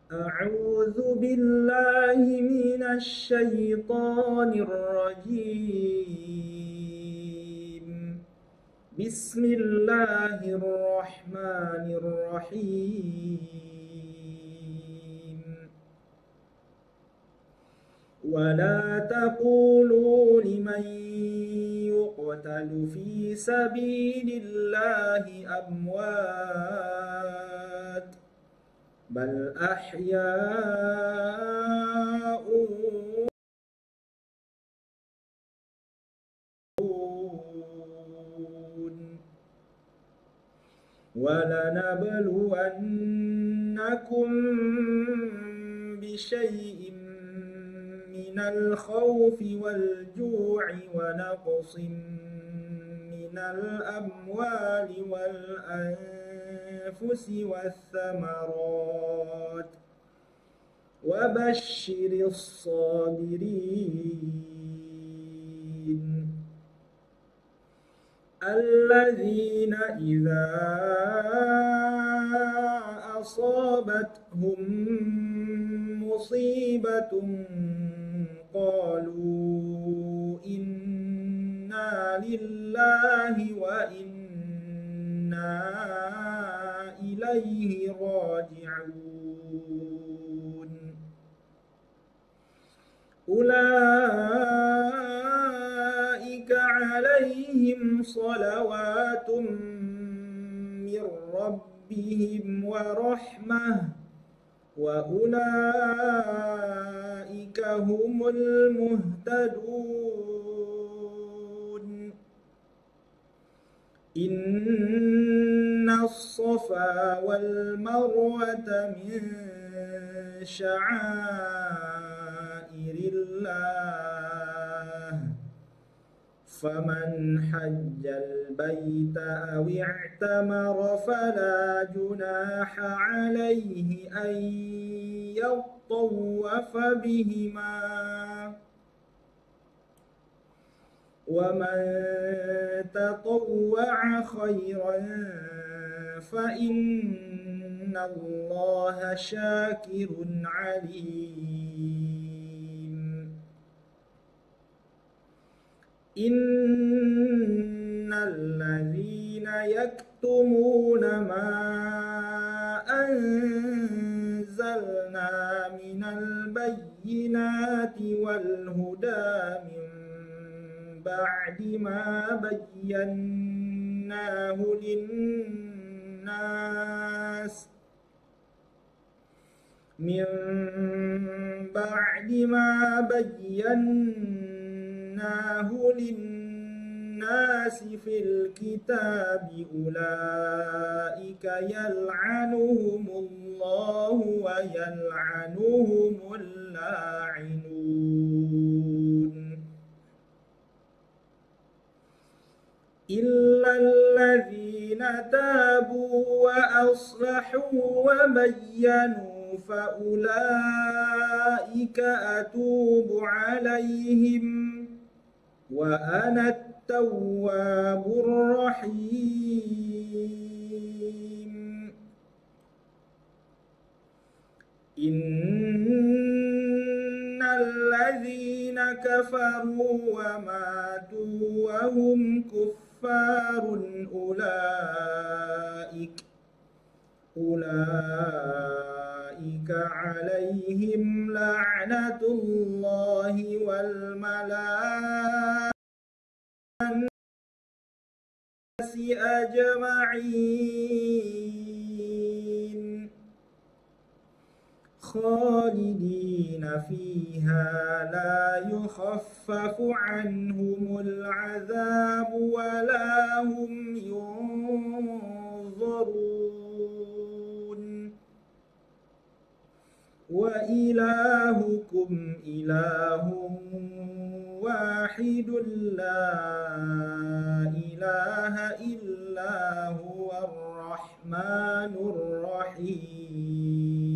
أعوذ بالله من الشيطان الرجيم. بسم الله الرحمن الرحيم. ولا تقولوا لمن يقتل في سبيل الله أموات بل أحياء ولنبلونكم بشيء من الخوف والجوع ونقص من الأموال والأنفس والثمرات وبشر الصابرين الذين إذا أصابتهم مصيبة قالوا إنا لله وإنا إليه راجعون أولئك عليهم صلوات من ربهم ورحمة وأولئك هم المهتدون إن الصفا والمروة من شعائر الله فمن حج البيت أو اعتمر فلا جناح عليه أن يطوف بهما ومن تطوع خيرا فإن الله شاكر عليم إن الذين يكتمون ما أنزلنا من البينات والهدى من بعد ما بيناه للناس في الكتاب أولئك يلعنهم الله ويلعنهم اللاعنون إلا الذين تابوا وأصلحوا وبينوا فأولئك أتوب عليهم وأنا التواب الرحيم إن الذين كفروا وماتوا وهم كفار أولئك عليهم لعنة الله والملائكة أجمعين خالدين فيها لا يخفف عنهم العذاب ولا هم ينظرون وإلهكم إله واحد لا إله إلا هو الرحمن الرحيم